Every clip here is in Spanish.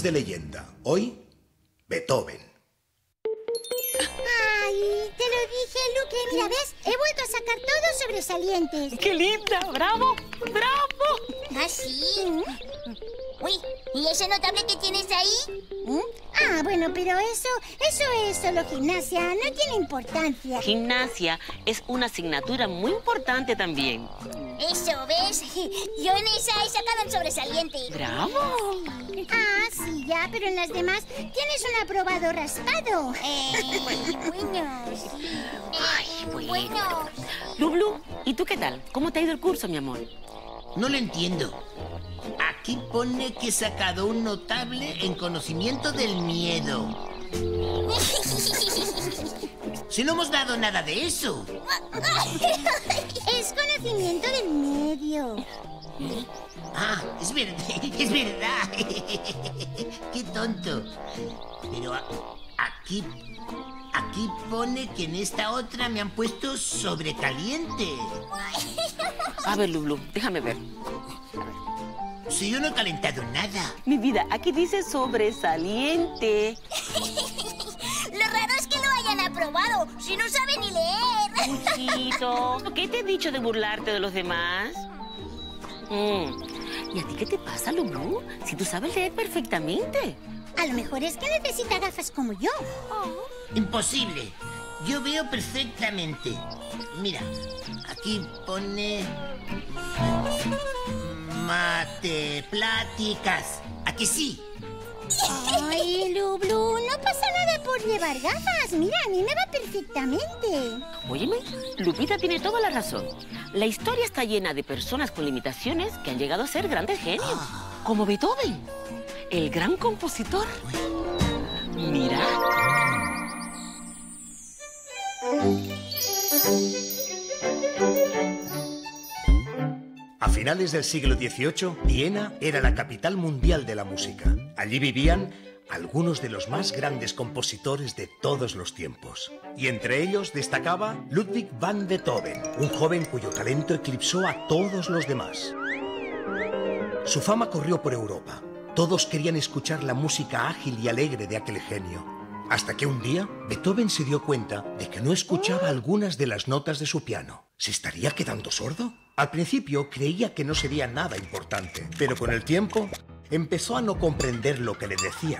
de leyenda. Hoy, Beethoven. Ay, te lo dije, Luke. Mira, ¿ves? He vuelto a sacar todos sobresalientes. ¡Qué linda! ¡Bravo! ¡Bravo! ¿Ah, sí? Uy, ¿y ese notable que tienes ahí? Ah, bueno, pero eso es solo gimnasia. No tiene importancia. Gimnasia es una asignatura muy importante también. Eso, ¿ves? Yo en esa he sacado el sobresaliente. ¡Bravo! Ah, sí, ya, pero en las demás tienes un aprobado raspado. Bueno, sí. Ay, Bueno. Lulu, ¿y tú qué tal? ¿Cómo te ha ido el curso, mi amor? No lo entiendo. Aquí pone que he sacado un notable en conocimiento del miedo. Si no hemos dado nada de eso. Es conocimiento del medio. Ah, es verdad, es verdad. Qué tonto. Pero aquí pone que en esta otra me han puesto sobrecaliente. A ver, Lulu, déjame ver. Si yo no he calentado nada. Mi vida, aquí dice sobresaliente. Lo raro es que lo hayan aprobado, si no sabe ni leer. Luchito, ¿qué te he dicho de burlarte de los demás? ¿Y a ti qué te pasa, Lulu? Si tú sabes leer perfectamente. A lo mejor es que necesita gafas como yo. Imposible. Yo veo perfectamente. Mira, aquí pone... Matepláticas. ¿A que sí? Ay, Lulu, no pasa nada por llevar gafas. Mira, a mí me va perfectamente. Óyeme, Lupita tiene toda la razón. La historia está llena de personas con limitaciones que han llegado a ser grandes genios. Como Beethoven, el gran compositor. Mira. A finales del siglo XVIII, Viena era la capital mundial de la música. Allí vivían algunos de los más grandes compositores de todos los tiempos. Y entre ellos destacaba Ludwig van Beethoven, un joven cuyo talento eclipsó a todos los demás. Su fama corrió por Europa. Todos querían escuchar la música ágil y alegre de aquel genio. Hasta que un día, Beethoven se dio cuenta de que no escuchaba algunas de las notas de su piano. ¿Se estaría quedando sordo? Al principio creía que no sería nada importante, pero con el tiempo empezó a no comprender lo que le decían.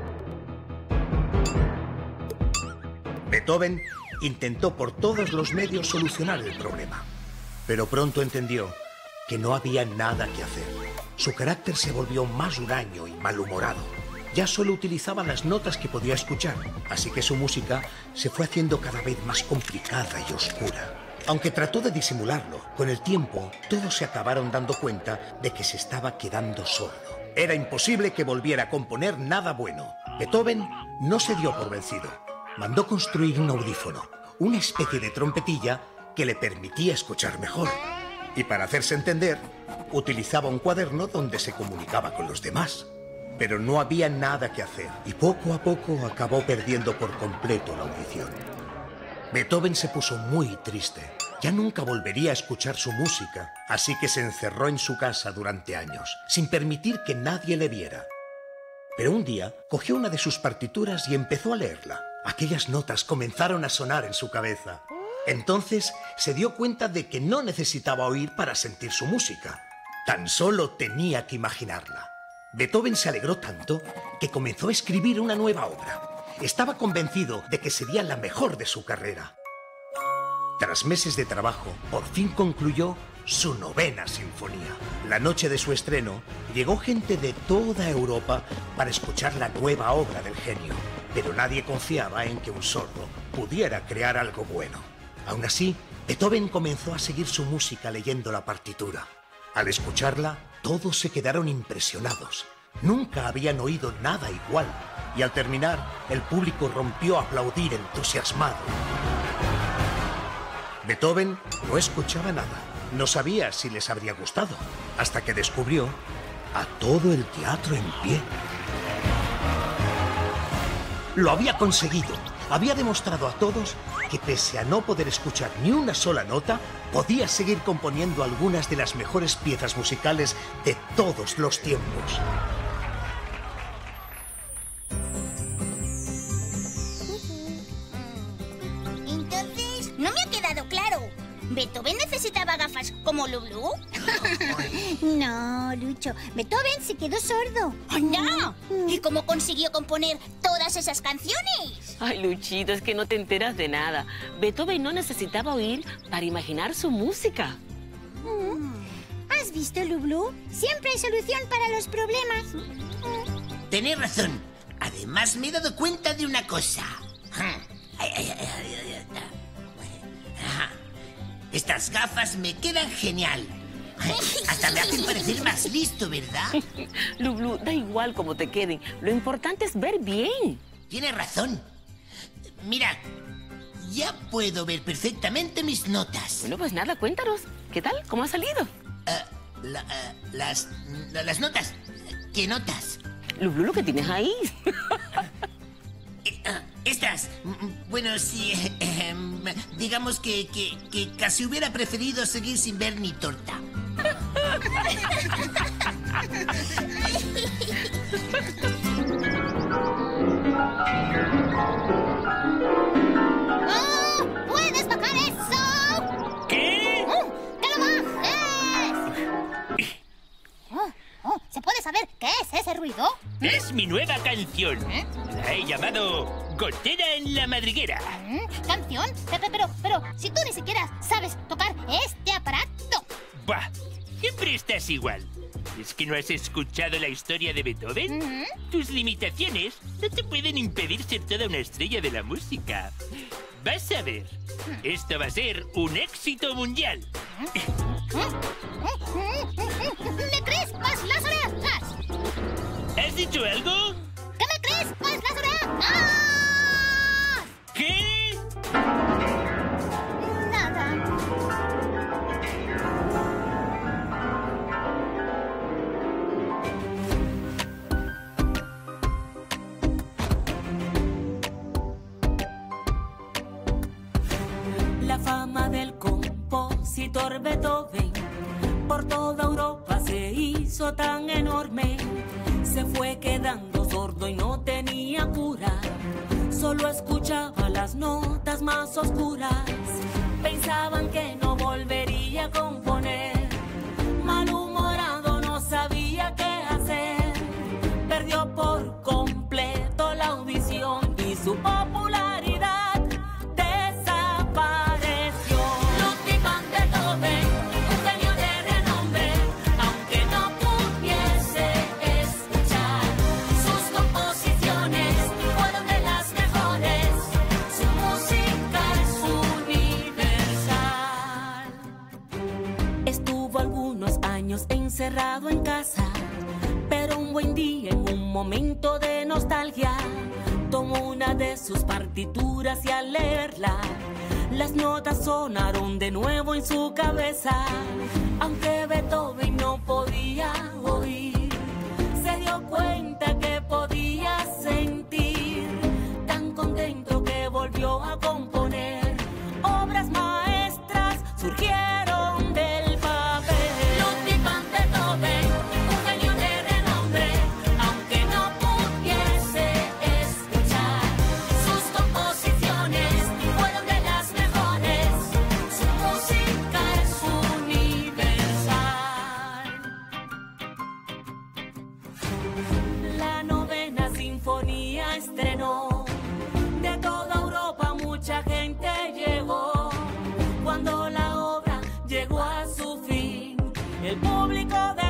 Beethoven intentó por todos los medios solucionar el problema, pero pronto entendió que no había nada que hacer. Su carácter se volvió más huraño y malhumorado. Ya solo utilizaba las notas que podía escuchar, así que su música se fue haciendo cada vez más complicada y oscura. Aunque trató de disimularlo, con el tiempo todos se acabaron dando cuenta de que se estaba quedando sordo. Era imposible que volviera a componer nada bueno. Beethoven no se dio por vencido. Mandó construir un audífono, una especie de trompetilla que le permitía escuchar mejor. Y para hacerse entender, utilizaba un cuaderno donde se comunicaba con los demás. Pero no había nada que hacer y poco a poco acabó perdiendo por completo la audición. Beethoven se puso muy triste. Ya nunca volvería a escuchar su música, así que se encerró en su casa durante años, sin permitir que nadie le viera. Pero un día cogió una de sus partituras y empezó a leerla. Aquellas notas comenzaron a sonar en su cabeza. Entonces se dio cuenta de que no necesitaba oír para sentir su música. Tan solo tenía que imaginarla. Beethoven se alegró tanto que comenzó a escribir una nueva obra. Estaba convencido de que sería la mejor de su carrera. Tras meses de trabajo, por fin concluyó su 9ª sinfonía. La noche de su estreno, llegó gente de toda Europa para escuchar la nueva obra del genio, pero nadie confiaba en que un sordo pudiera crear algo bueno. Aún así, Beethoven comenzó a seguir su música leyendo la partitura. Al escucharla, todos se quedaron impresionados. Nunca habían oído nada igual. Y al terminar, el público rompió a aplaudir entusiasmado. Beethoven no escuchaba nada. No sabía si les habría gustado, hasta que descubrió a todo el teatro en pie. Lo había conseguido. Había demostrado a todos que pese a no poder escuchar ni una sola nota, podía seguir componiendo algunas de las mejores piezas musicales de todos los tiempos. ¿Beethoven necesitaba gafas como Lulu? No, Lucho. Beethoven se quedó sordo. ¡Anda! ¿Y cómo consiguió componer todas esas canciones? Ay, Luchito, es que no te enteras de nada. Beethoven no necesitaba oír para imaginar su música. ¿Has visto, Lublu? Siempre hay solución para los problemas. Tenés razón. Además, me he dado cuenta de una cosa. Estas gafas me quedan genial. Hasta me hacen parecer más listo, ¿verdad? Lublu, da igual cómo te queden. Lo importante es ver bien. Tienes razón. Mira, ya puedo ver perfectamente mis notas. Bueno, pues nada, cuéntanos. ¿Qué tal? ¿Cómo ha salido? Las notas. ¿Qué notas? Lublu, lo que tienes ahí. Estas. Bueno, sí. Digamos que casi hubiera preferido seguir sin ver ni torta. ¡Oh! ¡Puedes bajar eso! ¿Qué? ¡Que lo bajes! ¿Se puede saber qué es ese ruido? Es mi nueva canción. La he llamado Gotera en la Madriguera. ¿Canción? Pero, si tú ni siquiera sabes tocar este aparato. Bah, siempre estás igual. ¿Es que no has escuchado la historia de Beethoven? Tus limitaciones no te pueden impedir ser toda una estrella de la música. Vas a ver. Esto va a ser un éxito mundial. ¡Me crispas las orejas! ¿Has dicho algo? ¡Que me crispas las orejas! ¿Qué? Nada. La fama del compositor Beethoven por toda Europa se hizo tan enorme. Se fue quedando sordo y no tenía cura. Solo escuchaba las notas más oscuras. Pensaban que no volvería a componer. Malhumorado, no sabía qué hacer. Perdió por completo la audición y su popularidad desapareció. Ludwig van Beethoven, un genio de renombre, aunque no pudiese escuchar. Sus composiciones fueron de las mejores. Su música es universal. Estuvo algunos años encerrado en casa, pero un buen día, en un momento de nostalgia, tomó una de sus partituras y al leerla, las notas sonaron de nuevo en su cabeza. Aunque Beethoven no podía oír, se dio cuenta que podía sentir. Tan contento que volvió a componer. Obras maestras surgieron del papel. Ludwig van Beethoven, un genio de renombre, aunque no pudiese escuchar. Sus composiciones fueron de las mejores. Su música es universal. La novena sinfonía estrenó. De toda Europa mucha gente llegó. Cuando la obra llegó a su fin, el público de